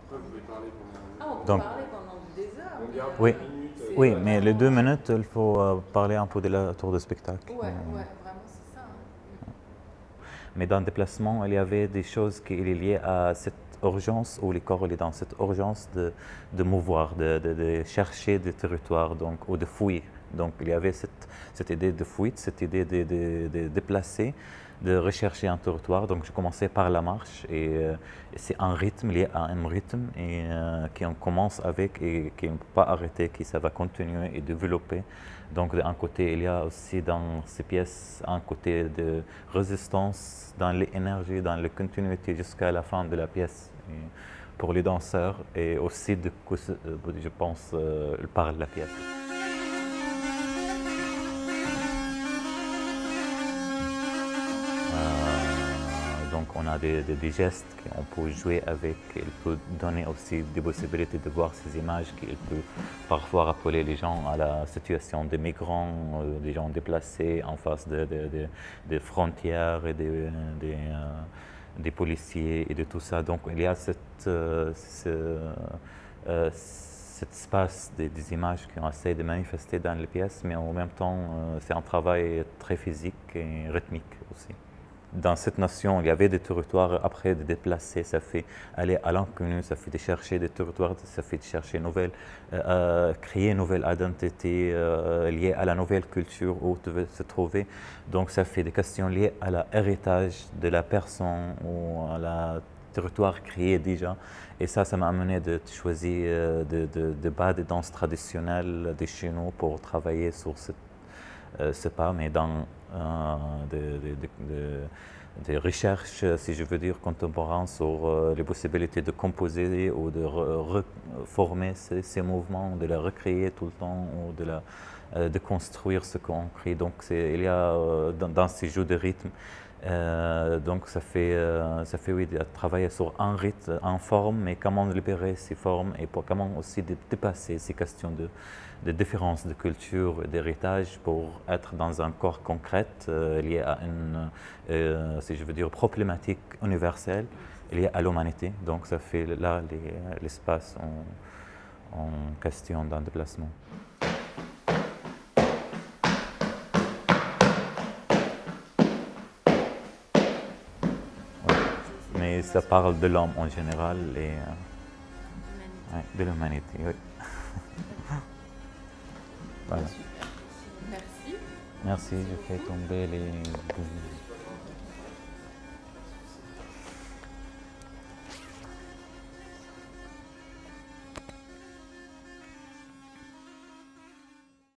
Après, vous pouvez parler Ah, pendant on peut longtemps. Donc, parler pendant des heures. On garde oui, 10 minutes. oui, mais les 2 minutes, il faut parler un peu de la tour de spectacle. Ouais, ouais, vraiment, c'est ça. Hein. Mais dans le déplacement, il y avait des choses qui étaient liées à cette urgence, où les corps étaient dans cette urgence de mouvoir, de chercher des territoires, donc, ou de fuir. Donc il y avait cette idée de fuite, cette idée de déplacer, de rechercher un territoire. Donc je commençais par la marche et c'est un rythme lié à un rythme et qu'on commence avec et qui ne peut pas arrêter, qui ça va continuer et développer. Donc d'un côté, il y a aussi dans ces pièces un côté de résistance dans l'énergie, dans la continuité jusqu'à la fin de la pièce. Et pour les danseurs et aussi je pense par la pièce. Donc on a des gestes qu'on peut jouer avec, il peut donner aussi des possibilités de voir ces images, qu'il peut parfois rappeler les gens à la situation des migrants, des gens déplacés en face des frontières et des policiers et de tout ça. Donc il y a cet espace des images qu'on essaie de manifester dans les pièces, mais en même temps c'est un travail très physique et rythmique aussi. Dans cette notion, il y avait des territoires après de déplacer, ça fait aller à l'inconnu, ça fait de chercher des territoires, ça fait de chercher créer une nouvelle identité liée à la nouvelle culture où tu veux se trouver. Donc ça fait des questions liées à l'héritage de la personne ou à la territoire créé déjà. Et ça m'a amené de choisir de bas des danses traditionnelles de chez nous pour travailler sur ce pas, mais dans des recherches, si je veux dire, contemporaines sur les possibilités de composer ou de reformer ces mouvements, de les recréer tout le temps ou de construire ce qu'on crée. Donc il y a dans ces jeux de rythme, donc ça fait oui, de travailler sur un rythme, en forme, mais comment libérer ces formes et comment aussi dépasser ces questions de différence de culture et d'héritage pour être dans un corps concret lié à une, si je veux dire, problématique universelle liée à l'humanité. Donc ça fait là l'espace en question d'un déplacement. Mais ça parle de l'homme en général et ouais, de l'humanité. Oui. Voilà. Super. Merci. Merci, je fais tomber les